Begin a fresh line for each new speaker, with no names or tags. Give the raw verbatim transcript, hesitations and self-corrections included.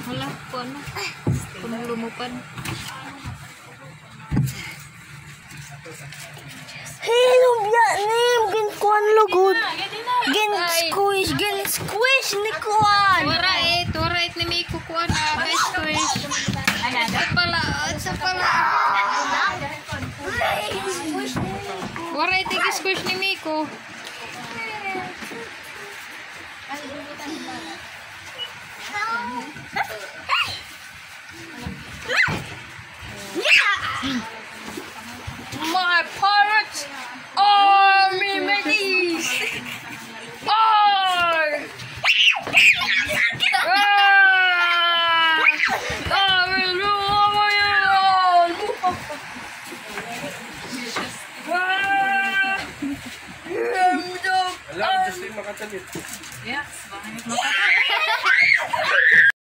Wala po ano. Kung lumupan.
Hello, Vietnam. Gin kuan lugod. Gin squish, gin squish ni kuan.
Wara it, wara it ni Miko kuan na squish. Sa pala, sa pala. Wara it ni squish ni Miko. My pirates army mateys are ah, I will rule over you all.
Alam, gusto yung makatalit.
Yes, bakit